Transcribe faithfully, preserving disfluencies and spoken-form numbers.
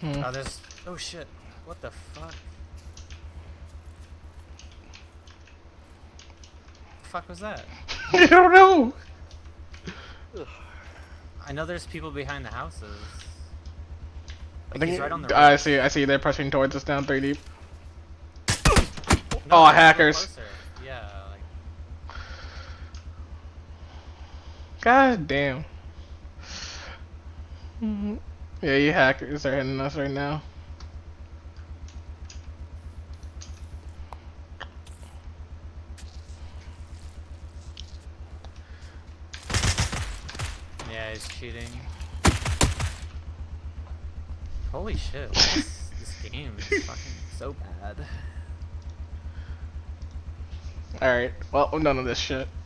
Hmm. Oh, there's. Oh shit! What the fuck? The fuck was that? I don't know. I know there's people behind the houses. Like, I think he's right on the I roof. see. I see. They're pushing towards us down three deep. No, Oh, they're a little hackers! closer. Yeah, like. God damn. Mhm. Yeah, you hackers are hitting us right now. Yeah, he's cheating. Holy shit! This, this game is fucking so bad. Alright, well, none of this shit.